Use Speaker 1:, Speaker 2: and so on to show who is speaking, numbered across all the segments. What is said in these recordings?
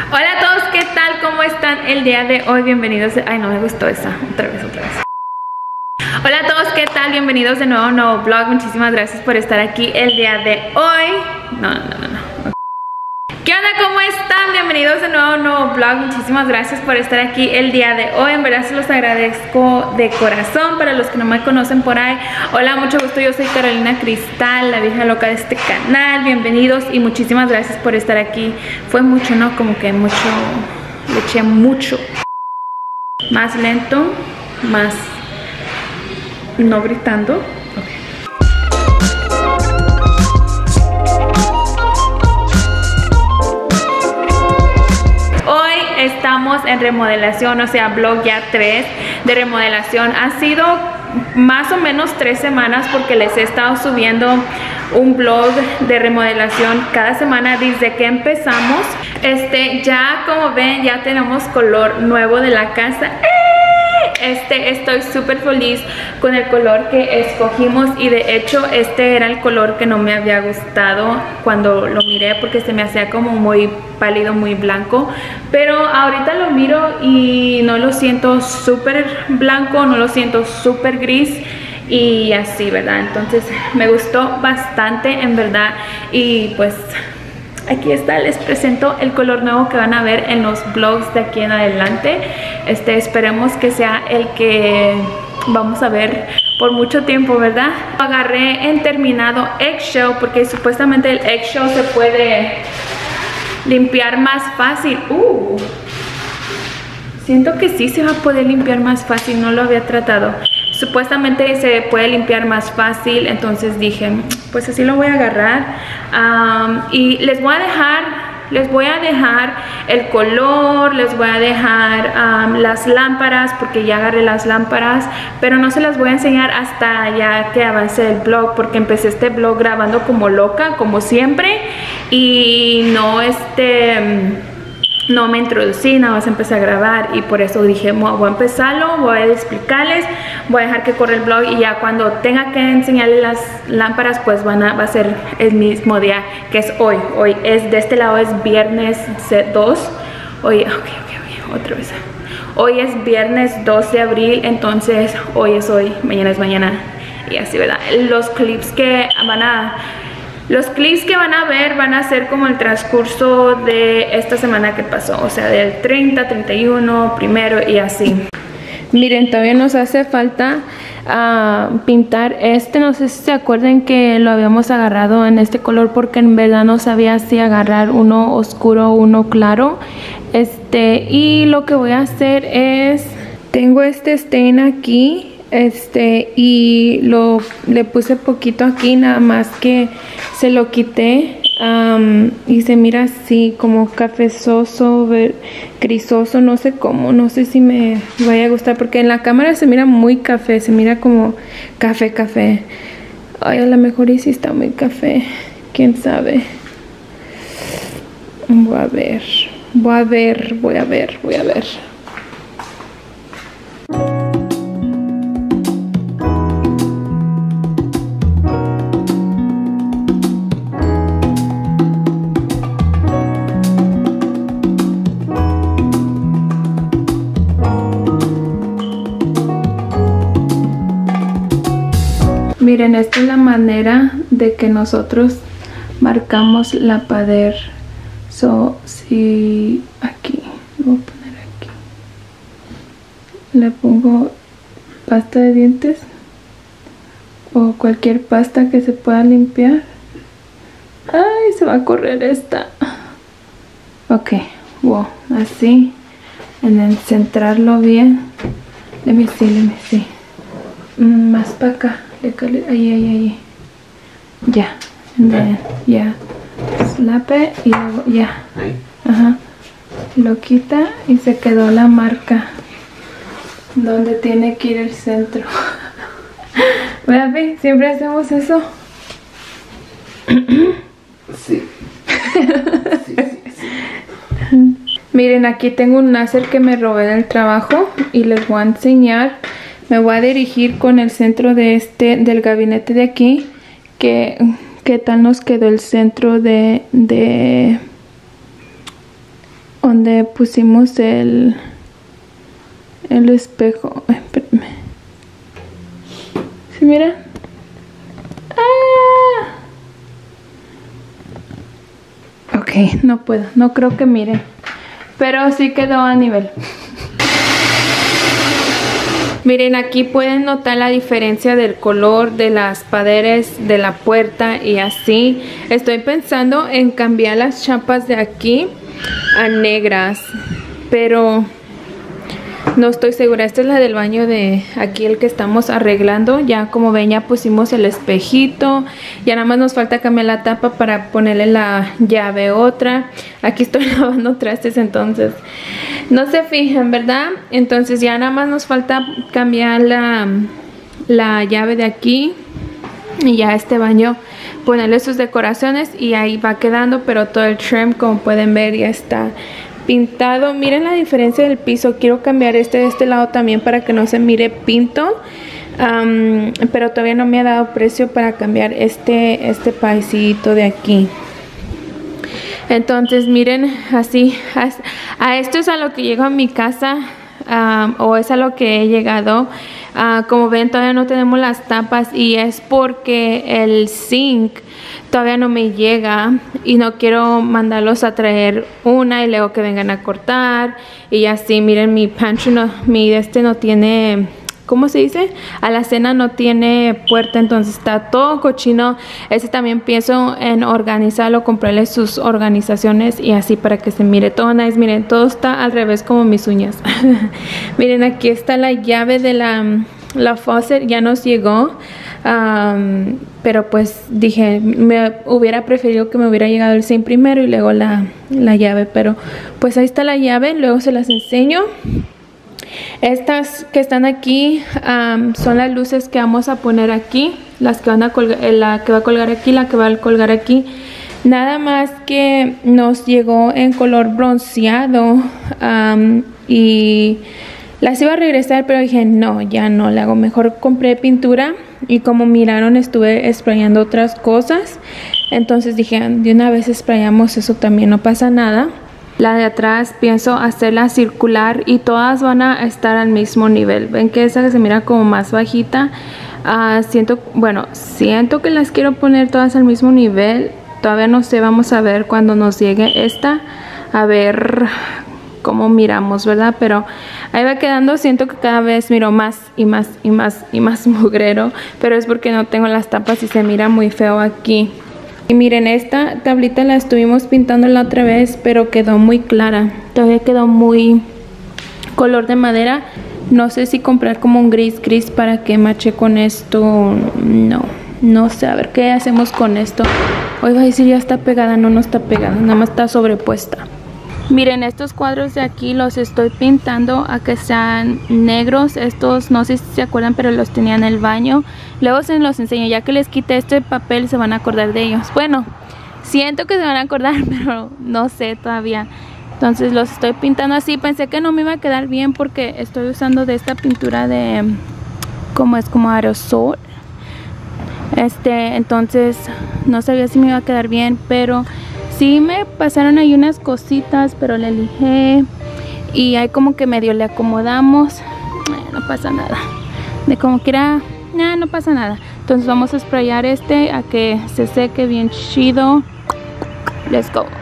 Speaker 1: Hola a todos, ¿qué tal? ¿Cómo están el día de hoy? Bienvenidos. Ay, no me gustó esa. Otra vez. Hola a todos, ¿qué tal? Bienvenidos de nuevo a un nuevo vlog. Muchísimas gracias por estar aquí el día de hoy. No. ¿Qué onda? ¿Cómo están? Bienvenidos de nuevo a un nuevo vlog. Muchísimas gracias por estar aquí el día de hoy. En verdad se los agradezco de corazón. Para los que no me conocen por ahí, hola, mucho gusto. Yo soy Carolina Cristal, la vieja loca de este canal. Bienvenidos y muchísimas gracias por estar aquí. Fue mucho, ¿no? Como que mucho. Le eché mucho. Más lento, más no gritando. Estamos en remodelación, o sea, vlog ya 3 de remodelación. Ha sido más o menos 3 semanas porque les he estado subiendo un vlog de remodelación cada semana desde que empezamos. Ya como ven, ya tenemos color nuevo de la casa. Estoy súper feliz con el color que escogimos y de hecho este era el color que no me había gustado cuando lo miré porque se me hacía como muy pálido, muy blanco, pero ahorita lo miro y no lo siento súper blanco, no lo siento súper gris y así, ¿verdad? Entonces me gustó bastante en verdad y pues aquí está, les presento el color nuevo que van a ver en los vlogs de aquí en adelante. Esperemos que sea el que vamos a ver por mucho tiempo, ¿verdad? Agarré en terminado eggshell porque supuestamente el eggshell se puede limpiar más fácil. Siento que sí se va a poder limpiar más fácil, no lo había tratado. Supuestamente se puede limpiar más fácil, entonces dije, pues así lo voy a agarrar. Y les voy a dejar el color, les voy a dejar las lámparas, porque ya agarré las lámparas, pero no se las voy a enseñar hasta ya que avance el vlog, porque empecé este vlog grabando como loca, como siempre, y no me introducí, nada más empecé a grabar y por eso dije, voy a empezarlo, voy a explicarles, voy a dejar que corra el vlog y ya cuando tenga que enseñarles las lámparas pues va a ser el mismo día que es hoy. Hoy es, de este lado es viernes 2, hoy, otra vez. Hoy es viernes 2 de abril, entonces hoy es hoy, mañana es mañana y así, ¿verdad? Los clips que van a ver van a ser como el transcurso de esta semana que pasó, o sea, del 30, 31, primero y así. Miren, todavía nos hace falta pintar no sé si se acuerdan que lo habíamos agarrado en este color porque en verdad no sabía si agarrar uno oscuro o uno claro. Y lo que voy a hacer es, tengo este stain aquí. Y le puse poquito aquí, nada más que se lo quité y se mira así como cafezoso, grisoso, no sé cómo, no sé si me vaya a gustar porque en la cámara se mira muy café, se mira como café. Ay, a lo mejor y sí está muy café, quién sabe. Voy a ver. Miren, esta es la manera de que nosotros marcamos la pared. Si aquí, lo voy a poner aquí, le pongo pasta de dientes o cualquier pasta que se pueda limpiar. Ay, se va a correr esta. Ok, wow, así, en centrarlo bien. Let me see. Más para acá. Ahí. Ya. Ya. Slape y luego ya. Ajá. Lo quita y se quedó la marca donde tiene que ir el centro. ¿Verdad? Siempre hacemos eso.
Speaker 2: Sí.
Speaker 1: Miren, aquí tengo un láser que me robé del trabajo y les voy a enseñar. Me voy a dirigir con el centro de del gabinete de aquí. ¿Qué tal nos quedó el centro de donde pusimos el espejo. Ay, espérame. ¿Sí mira? ¡Ah! Ok, no puedo, no creo que miren, pero sí quedó a nivel. Miren, aquí pueden notar la diferencia del color de las paredes de la puerta y así. Estoy pensando en cambiar las chapas de aquí a negras, pero no estoy segura. Esta es la del baño de aquí, el que estamos arreglando. Ya como ven, ya pusimos el espejito. Ya nada más nos falta cambiar la tapa para ponerle la llave otra. Aquí estoy lavando trastes, entonces no se fijan, ¿verdad? Entonces ya nada más nos falta cambiar la llave de aquí. Y ya este baño ponerle sus decoraciones y ahí va quedando, pero todo el trim, como pueden ver, ya está pintado. Miren la diferencia del piso. Quiero cambiar de este lado también para que no se mire pinto, pero todavía no me ha dado precio para cambiar este paisito de aquí. Entonces miren, así a esto es a lo que llego a mi casa, o es a lo que he llegado. Como ven, todavía no tenemos las tapas y es porque el zinc todavía no me llega y no quiero mandarlos a traer una y luego que vengan a cortar y así. Miren, mi pantry no tiene, ¿cómo se dice? Alacena no tiene puerta, entonces está todo cochino. También pienso en organizarlo, comprarle sus organizaciones y así para que se mire todo nice. Miren, todo está al revés como mis uñas. Miren, aquí está la llave de la faucet, ya nos llegó. Pero pues dije, me hubiera preferido que me hubiera llegado el zinc primero y luego la llave, pero pues ahí está la llave. Luego se las enseño. Estas que están aquí son las luces que vamos a poner aquí, las que van a colgar, la que va a colgar aquí, la que va a colgar aquí. Nada más que nos llegó en color bronceado y las iba a regresar, pero dije no, ya no la hago. Mejor compré pintura y como miraron estuve sprayando otras cosas, entonces dije de una vez sprayamos eso también, no pasa nada. La de atrás pienso hacerla circular y todas van a estar al mismo nivel. Ven que esa se mira como más bajita. Siento que las quiero poner todas al mismo nivel. Todavía no sé, vamos a ver cuando nos llegue esta, a ver cómo miramos, ¿verdad? Pero ahí va quedando. Siento que cada vez miro más y más y más y más mugrero, pero es porque no tengo las tapas y se mira muy feo aquí. Y miren, esta tablita la estuvimos pintando la otra vez, pero quedó muy clara. Todavía quedó muy color de madera. No sé si comprar como un gris para que mache con esto. No sé, a ver qué hacemos con esto. Hoy va a decir ya está pegada. No está pegada, nada más está sobrepuesta. Miren, estos cuadros de aquí los estoy pintando a que sean negros. Estos no sé si se acuerdan, pero los tenía en el baño. Luego se los enseño. Ya que les quité este papel se van a acordar de ellos. Bueno, siento que se van a acordar, pero no sé todavía. Entonces los estoy pintando así. Pensé que no me iba a quedar bien porque estoy usando de esta pintura de como aerosol. Entonces no sabía si me iba a quedar bien, pero sí me pasaron ahí unas cositas, pero le lijé y ahí como que medio le acomodamos. No pasa nada. De como quiera, no pasa nada. Entonces vamos a sprayar a que se seque bien chido. Let's go.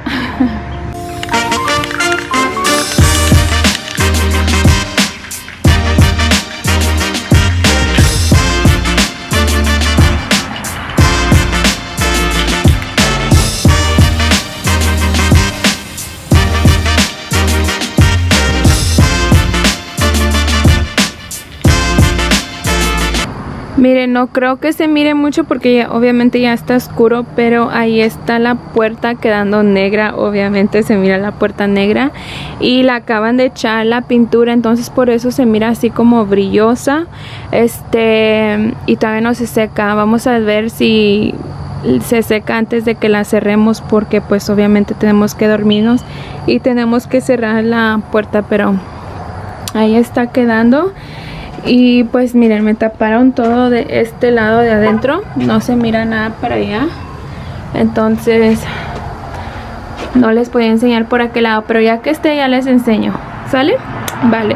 Speaker 1: Miren, no creo que se mire mucho porque obviamente ya está oscuro, pero ahí está la puerta quedando negra. Obviamente se mira la puerta negra y la acaban de echar la pintura, entonces por eso se mira así como brillosa. Y todavía no se seca. Vamos a ver si se seca antes de que la cerremos, porque pues obviamente tenemos que dormirnos y tenemos que cerrar la puerta, pero ahí está quedando. Y pues miren, me taparon todo de este lado de adentro, no se mira nada para allá. Entonces no les podía enseñar por aquel lado, pero ya que esté ya les enseño. ¿Sale? Vale.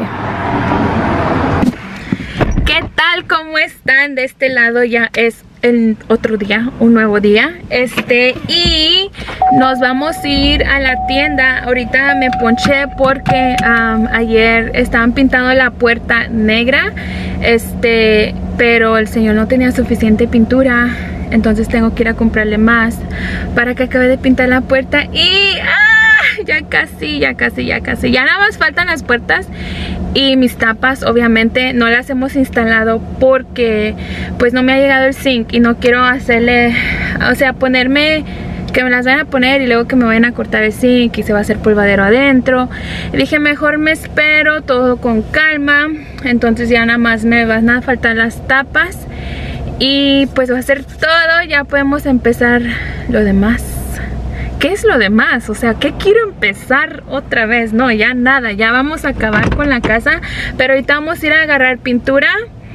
Speaker 1: ¿Qué tal? ¿Cómo están? De este lado ya es el otro día, un nuevo día. Y nos vamos a ir a la tienda. Ahorita me ponché porque ayer estaban pintando la puerta negra. Pero el señor no tenía suficiente pintura. Entonces tengo que ir a comprarle más para que acabe de pintar la puerta. Y ya casi. Ya nada más faltan las puertas y mis tapas. Obviamente no las hemos instalado porque pues no me ha llegado el zinc y no quiero hacerle, o sea, ponerme que me las vayan a poner y luego que me vayan a cortar el zinc y se va a hacer polvadero adentro. Y dije, mejor me espero, todo con calma. Entonces ya nada más me van a faltar las tapas y pues va a ser todo. Ya podemos empezar lo demás. ¿Qué es lo demás? O sea, ¿qué quiero empezar otra vez? No, ya nada, ya vamos a acabar con la casa. Pero ahorita vamos a ir a agarrar pintura.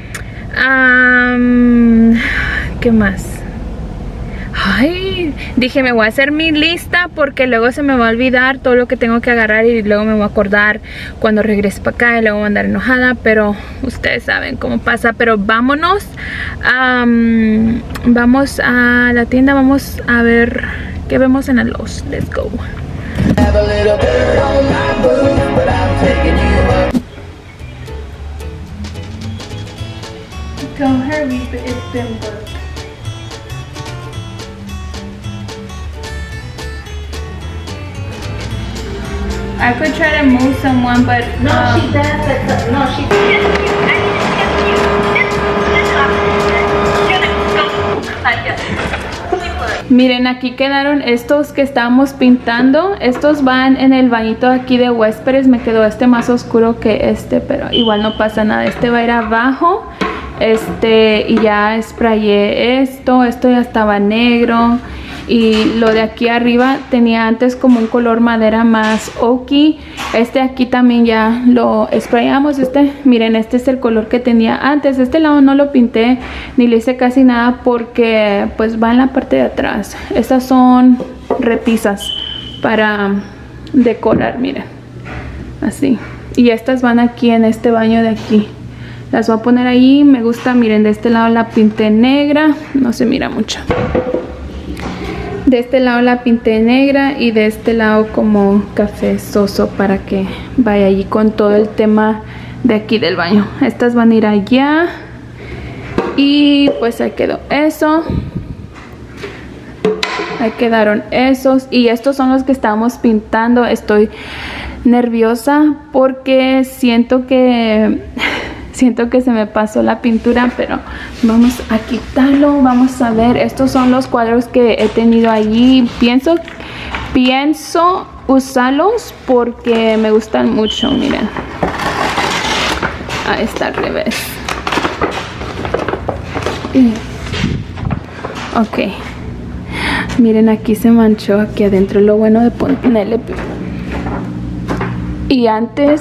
Speaker 1: ¿Qué más? Ay, dije, me voy a hacer mi lista porque luego se me va a olvidar todo lo que tengo que agarrar y luego me voy a acordar cuando regrese para acá y luego voy a andar enojada, pero ustedes saben cómo pasa. Pero vámonos, vamos a la tienda, vamos a ver qué vemos en el Lowe's. Let's go. Tell her it's been work. I could try to move someone, but
Speaker 2: no, she does. No, she
Speaker 1: Miren, aquí quedaron estos que estábamos pintando. Estos van en el bañito aquí de huéspedes. Me quedó más oscuro que pero igual no pasa nada. Este va a ir abajo. Y ya sprayé esto ya estaba negro. Y lo de aquí arriba tenía antes como un color madera más oaky. Aquí también ya lo sprayamos. Miren, este es el color que tenía antes. Este lado no lo pinté ni le hice casi nada porque pues va en la parte de atrás. Estas son repisas para decorar, miren, así. Y estas van aquí en este baño de aquí. Las voy a poner ahí. Me gusta, miren, de este lado la pinté negra. No se mira mucho. De este lado la pinté negra y de este lado como café soso para que vaya allí con todo el tema de aquí del baño. Estas van a ir allá y pues ahí quedó eso. Ahí quedaron esos y estos son los que estábamos pintando. Estoy nerviosa porque siento que se me pasó la pintura, pero vamos a quitarlo. Vamos a ver, estos son los cuadros que he tenido allí. Pienso usarlos porque me gustan mucho. Miren, ahí está al revés. Ok, miren, aquí se manchó aquí adentro. Lo bueno de ponerle, y antes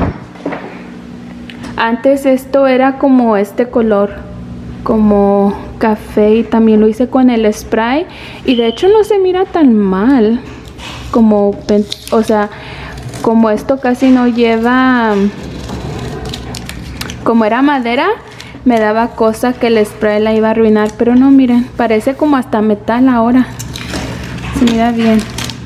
Speaker 1: esto era como este color, como café, y también lo hice con el spray y de hecho no se mira tan mal, como, o sea, como esto casi no lleva, como era madera, me daba cosa que el spray la iba a arruinar, pero no, miren, parece como hasta metal ahora, se mira bien.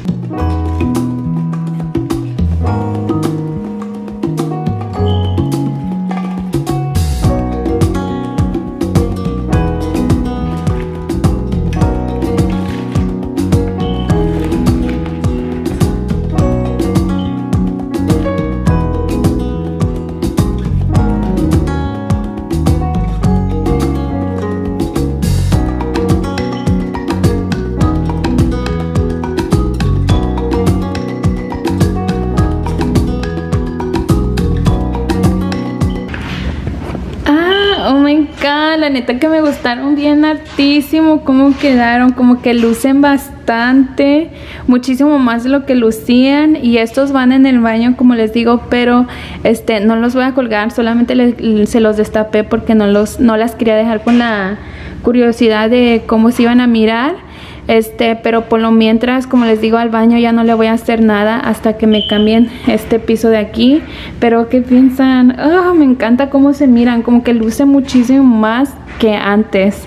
Speaker 1: La neta que me gustaron bien hartísimo cómo quedaron, como que lucen bastante, muchísimo más de lo que lucían. Y estos van en el baño, como les digo, pero no los voy a colgar, solamente se los destapé porque no las quería dejar con la curiosidad de cómo se iban a mirar. pero por lo mientras, como les digo, al baño ya no le voy a hacer nada hasta que me cambien este piso de aquí. Pero ¿qué piensan? Oh, me encanta cómo se miran, como que luce muchísimo más que antes.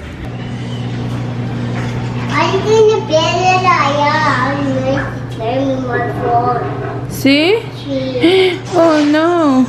Speaker 2: Ahí tiene piedra allá.
Speaker 1: ¿Sí?
Speaker 2: Sí.
Speaker 1: Oh no.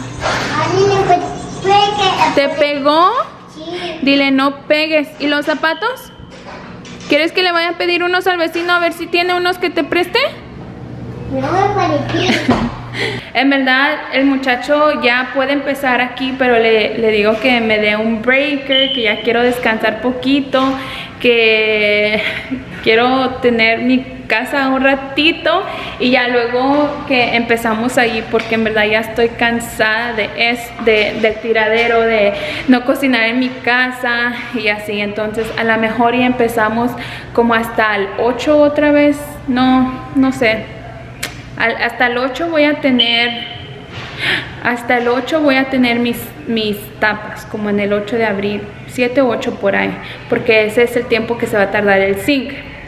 Speaker 1: ¿Te pegó?
Speaker 2: Sí.
Speaker 1: Dile no pegues. ¿Y los zapatos? ¿Quieres que le vaya a pedir unos al vecino a ver si tiene unos que te preste?
Speaker 2: No me pareció.
Speaker 1: En verdad el muchacho ya puede empezar aquí, pero le digo que me dé un breaker, que ya quiero descansar poquito, que quiero tener mi casa un ratito y ya luego que empezamos ahí, porque en verdad ya estoy cansada del tiradero, de no cocinar en mi casa y así. Entonces a lo mejor ya empezamos como hasta el 8 otra vez, no sé. Hasta el 8 voy a tener mis tapas, como en el 8 de abril, 7 o 8 por ahí, porque ese es el tiempo que se va a tardar el zinc.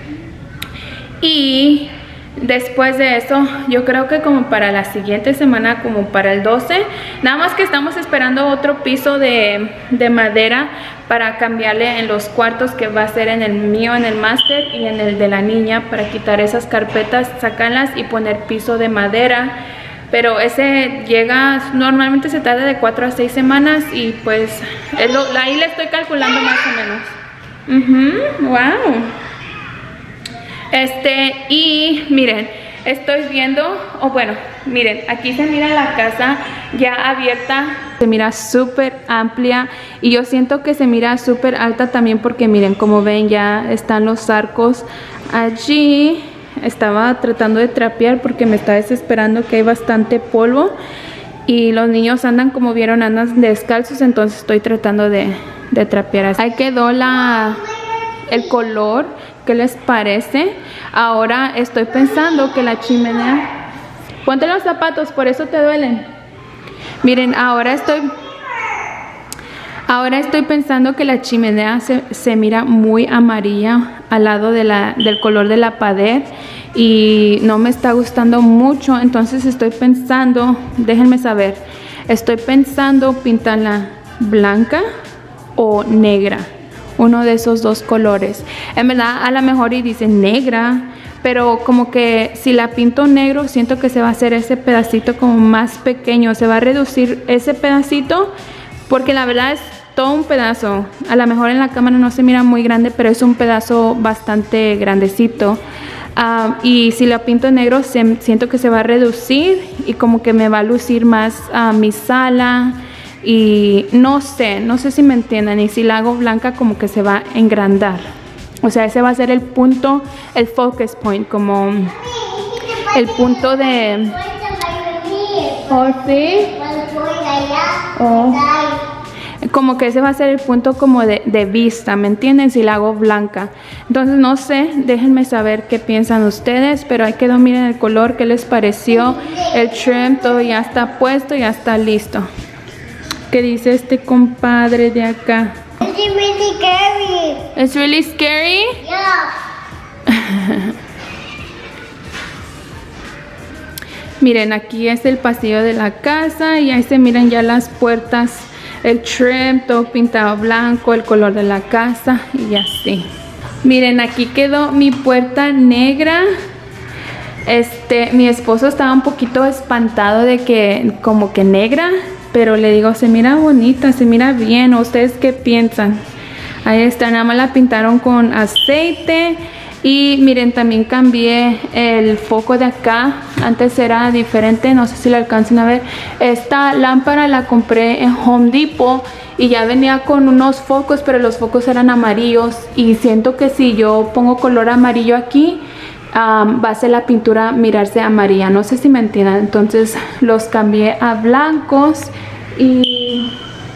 Speaker 1: Y después de eso, yo creo que como para la siguiente semana, como para el 12, nada más que estamos esperando otro piso de madera para cambiarle en los cuartos, que va a ser en el mío, en el máster, y en el de la niña, para quitar esas carpetas, sacarlas y poner piso de madera. Pero ese llega, normalmente se tarda de 4 a 6 semanas y pues ahí le estoy calculando más o menos. Wow. Y miren, estoy viendo, miren, aquí se mira la casa ya abierta, se mira súper amplia y yo siento que se mira súper alta también, porque miren, como ven, ya están los arcos allí. Estaba tratando de trapear porque me está desesperando, que hay bastante polvo y los niños andan, como vieron, andan descalzos, entonces estoy tratando de trapear así. Ahí quedó el color. ¿Qué les parece? Ahora estoy pensando que la chimenea... Ponte los zapatos, por eso te duelen. Miren, ahora estoy pensando que la chimenea se mira muy amarilla al lado del color de la pared y no me está gustando mucho. Entonces estoy pensando, déjenme saber, estoy pensando pintarla blanca o negra. Uno de esos dos colores. En verdad, a lo mejor y dice negra, pero como que si la pinto negro, siento que se va a hacer ese pedacito como más pequeño. Se va a reducir ese pedacito, porque la verdad es todo un pedazo. A lo mejor en la cámara no se mira muy grande, pero es un pedazo bastante grandecito. Y si la pinto negro, siento que se va a reducir y como que me va a lucir más mi sala. Y no sé si me entienden. Y si la hago blanca, como que se va a engrandar. O sea, ese va a ser el punto, el focus point, como el punto de... ¿Oh, sí? Oh. Como que ese va a ser el punto como de vista, ¿me entienden? Si la hago blanca. Entonces no sé, déjenme saber qué piensan ustedes. Pero ahí quedó, miren el color, qué les pareció. El trim, todo ya está puesto, ya está listo. ¿Qué dice este compadre de acá?
Speaker 2: It's really scary.
Speaker 1: ¿Es really scary?
Speaker 2: Yeah.
Speaker 1: Miren, aquí es el pasillo de la casa y ahí se miran ya las puertas, el trim, todo pintado blanco, el color de la casa y así. Miren, aquí quedó mi puerta negra. Mi esposo estaba un poquito espantado de que como que negra, pero le digo, se mira bonita, se mira bien. ¿Ustedes qué piensan? Ahí está, nada más la pintaron con aceite. Y miren, también cambié el foco de acá. Antes era diferente, no sé si lo alcanzan a ver. Esta lámpara la compré en Home Depot y ya venía con unos focos, pero los focos eran amarillos. Y siento que si yo pongo color amarillo aquí, va a ser la pintura mirarse amarilla. No sé si me entiendan. Entonces los cambié a blancos y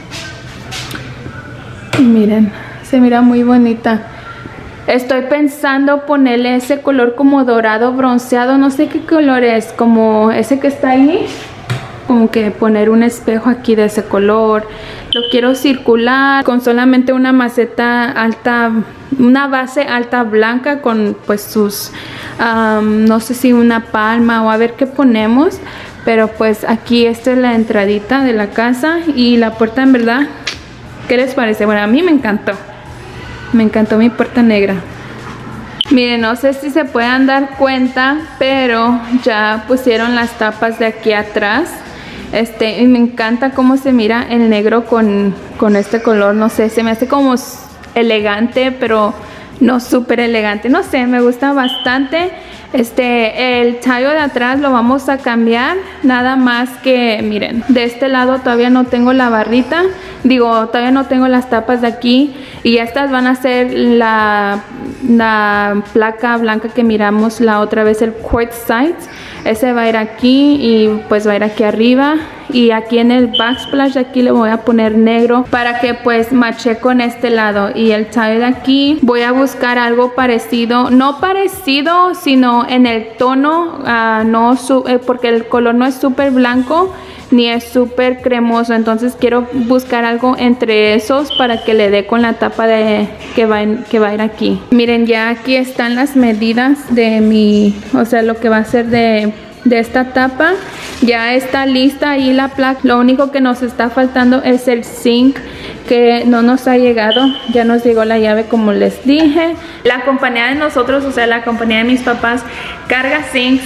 Speaker 1: miren, se mira muy bonita. Estoy pensando ponerle ese color como dorado bronceado, no sé qué color es, como ese que está ahí. como que poner un espejo aquí de ese color. Lo quiero circular con solamente una maceta alta, una base alta blanca con pues sus, no sé si una palma o a ver qué ponemos. Pero pues aquí esta es la entradita de la casa y la puerta en verdad, ¿qué les parece? Bueno, a mí me encantó. Me encantó mi puerta negra. Miren, no sé si se puedan dar cuenta, pero ya pusieron las tapas de aquí atrás. Y me encanta cómo se mira el negro con este color. No sé, se me hace como elegante, pero no súper elegante. No sé, me gusta bastante. El tallo de atrás lo vamos a cambiar. Nada más que, miren, de este lado todavía no tengo la barrita. Digo, todavía no tengo las tapas de aquí. Y estas van a ser la placa blanca que miramos la otra vez, el quartzite. Ese va a ir aquí y pues va a ir aquí arriba. Y aquí en el backsplash de aquí le voy a poner negro para que pues mache con este lado. Y el tallo de aquí voy a buscar algo parecido, no parecido, sino en el tono, porque el color no es súper blanco ni es súper cremoso. Entonces quiero buscar algo entre esos para que le dé con la tapa que va a ir aquí. Miren, ya aquí están las medidas de lo que va a ser de esta tapa. Ya está lista ahí la placa. Lo único que nos está faltando es el zinc, que no nos ha llegado. Ya nos llegó la llave, como les dije. La compañía de nosotros, o sea, la compañía de mis papás, carga zincs,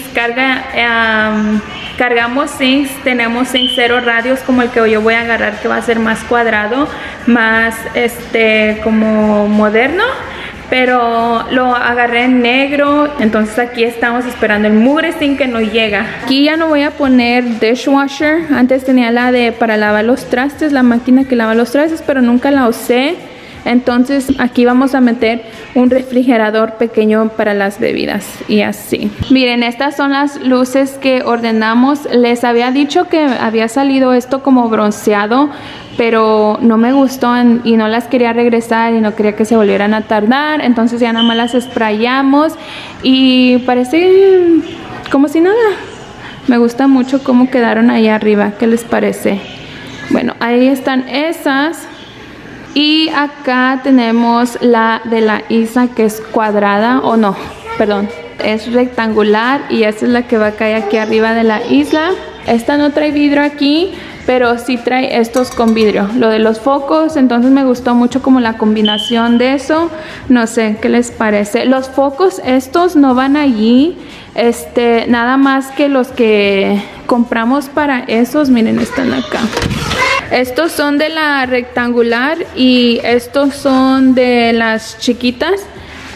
Speaker 1: cargamos zincs. Tenemos zinc 0 radios, como el que yo voy a agarrar, que va a ser más cuadrado, más como moderno. Pero lo agarré en negro. Entonces aquí estamos esperando el mugre zinc que nos llega. Aquí ya no voy a poner dishwasher. Antes tenía la para lavar los trastes, la máquina que lava los trastes, pero nunca la usé. Entonces aquí vamos a meter un refrigerador pequeño para las bebidas y así. Miren, estas son las luces que ordenamos. Les había dicho que había salido esto como bronceado, pero no me gustó y no las quería regresar y no quería que se volvieran a tardar. Entonces ya nada más las sprayamos y parece como si nada. Me gusta mucho cómo quedaron ahí arriba. ¿Qué les parece? Bueno, ahí están esas. Y acá tenemos la de la isla, que es cuadrada, o no, perdón, es rectangular, y esta es la que va a caer aquí arriba de la isla. Esta no trae vidrio aquí, pero sí trae estos con vidrio. Lo de los focos, entonces me gustó mucho como la combinación de eso. No sé, ¿qué les parece? Los focos estos no van allí, nada más que los que compramos para esos, miren, están acá. Estos son de la rectangular y estos son de las chiquitas.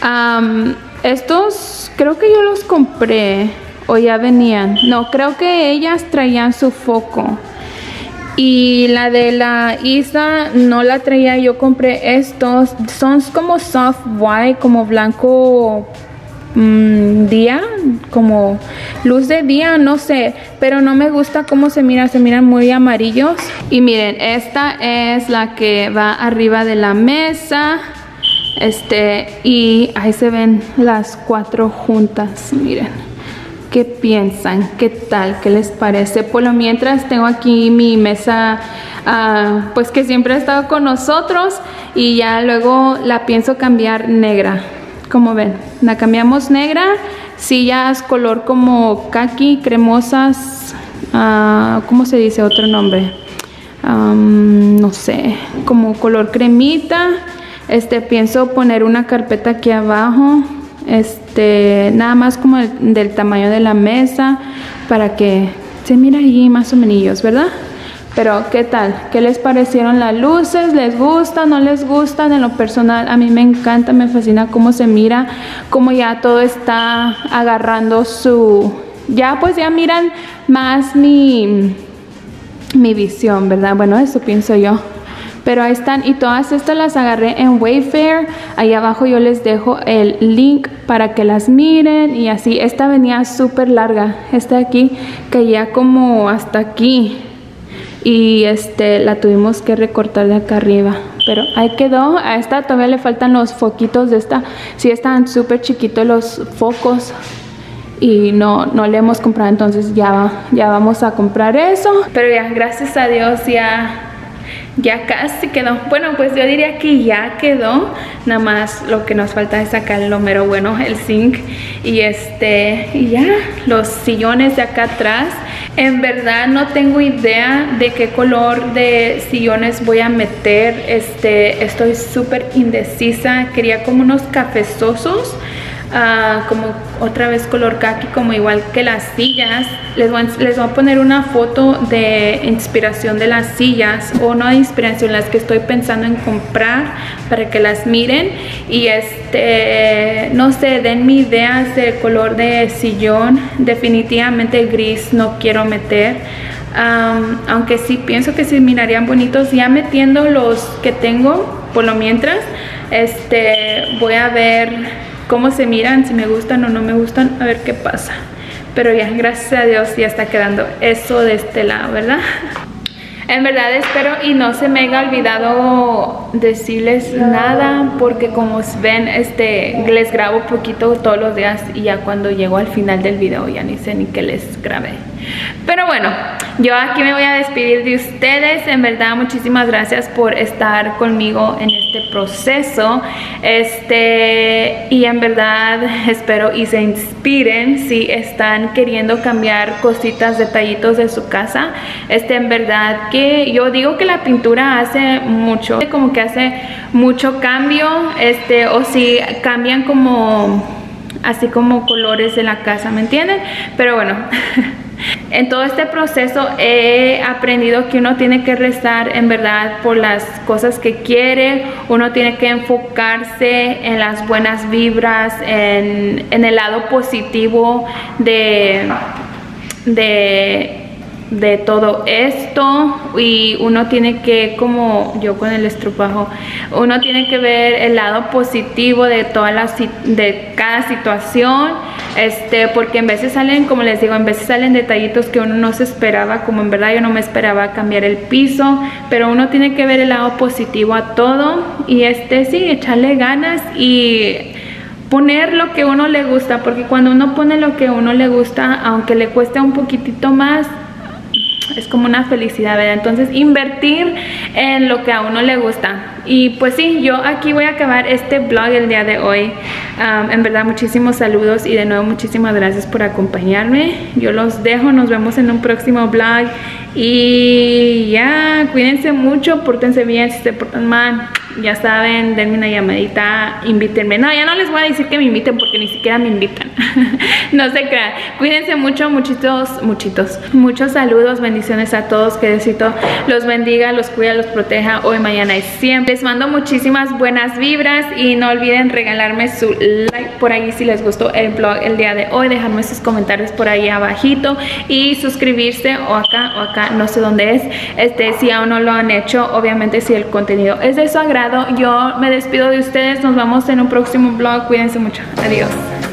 Speaker 1: Estos creo que yo los compré o ya venían. No, creo que ellas traían su foco. Y la de la isla no la traía, yo compré estos. Son como soft white, como blanco día, como luz de día, no sé, pero no me gusta cómo se miran muy amarillos. Y miren, esta es la que va arriba de la mesa, y ahí se ven las 4 juntas. Miren, ¿qué piensan? ¿Qué tal? ¿Qué les parece? Por lo mientras tengo aquí mi mesa, pues que siempre ha estado con nosotros, y ya luego la pienso cambiar negra. Como ven, la cambiamos negra, sillas color como caqui, cremosas, ¿cómo se dice otro nombre? No sé, como color cremita. Pienso poner una carpeta aquí abajo, nada más como del tamaño de la mesa, para que se mire allí más o menos, ¿verdad? Pero ¿qué tal? ¿Qué les parecieron las luces? ¿Les gustan? ¿No les gustan? En lo personal a mí me encanta, me fascina cómo se mira, cómo ya todo está agarrando ya pues ya miran más mi visión, ¿verdad? Bueno, eso pienso yo. Pero ahí están, y todas estas las agarré en Wayfair. Ahí abajo yo les dejo el link para que las miren y así. Esta venía súper larga, esta de aquí caía como hasta aquí. Y la tuvimos que recortar de acá arriba, pero ahí quedó. A esta todavía le faltan los foquitos de esta. Sí, están súper chiquitos los focos. y no le hemos comprado, entonces ya vamos a comprar eso. Pero ya, gracias a Dios, ya casi quedó. Bueno, pues yo diría que ya quedó. Nada más lo que nos falta es sacar lo mero bueno, el zinc. Y y ya, los sillones de acá atrás. En verdad no tengo idea de qué color de sillones voy a meter. Estoy súper indecisa. Quería como unos cafezosos. Como otra vez color caqui, como igual que las sillas. Les voy a poner una foto de inspiración de las sillas, o no de inspiración, las que estoy pensando en comprar, para que las miren. Y no sé, denme ideas de color de sillón. Definitivamente gris no quiero meter, aunque sí pienso que se mirarían bonitos. Ya metiendo los que tengo por lo mientras, voy a ver cómo se miran, si me gustan o no me gustan, a ver qué pasa. Pero ya, gracias a Dios, ya está quedando eso de este lado, ¿verdad? En verdad espero y no se me haya olvidado decirles nada, porque como ven, les grabo poquito todos los días, y ya cuando llego al final del video ya ni sé ni qué les grabé. Pero bueno, yo aquí me voy a despedir de ustedes. En verdad, muchísimas gracias por estar conmigo en este proceso. Y en verdad espero y se inspiren si están queriendo cambiar cositas, detallitos de su casa. En verdad que yo digo que la pintura hace mucho, como que hace mucho cambio, o si cambian como así como colores de la casa, ¿me entienden? Pero bueno, en todo este proceso he aprendido que uno tiene que rezar en verdad por las cosas que quiere. Uno tiene que enfocarse en las buenas vibras, en el lado positivo de todo esto, y uno tiene que, como yo con el estropajo, uno tiene que ver el lado positivo de de cada situación, porque en veces salen, como les digo, en veces salen detallitos que uno no se esperaba, como en verdad yo no me esperaba cambiar el piso, pero uno tiene que ver el lado positivo a todo, y sí, echarle ganas y poner lo que uno le gusta, porque cuando uno pone lo que uno le gusta, aunque le cueste un poquitito más, es como una felicidad, ¿verdad? Entonces, invertir en lo que a uno le gusta. Y pues sí, yo aquí voy a acabar este vlog el día de hoy. En verdad, muchísimos saludos y de nuevo muchísimas gracias por acompañarme. Yo los dejo, nos vemos en un próximo vlog. Y ya, cuídense mucho, pórtense bien, si se portan mal, ya saben, denme una llamadita, invítenme. No, ya no les voy a decir que me inviten porque ni siquiera me invitan. No se crean. Cuídense mucho, muchos saludos, bendiciones a todos, que Diosito los bendiga, los cuida, los proteja hoy, mañana y siempre. Les mando muchísimas buenas vibras y no olviden regalarme su like por ahí si les gustó el vlog el día de hoy, dejarme sus comentarios por ahí abajito y suscribirse o acá, no sé dónde es, si aún no lo han hecho. Obviamente si el contenido es de su agrado, yo me despido de ustedes, nos vemos en un próximo vlog, cuídense mucho, adiós.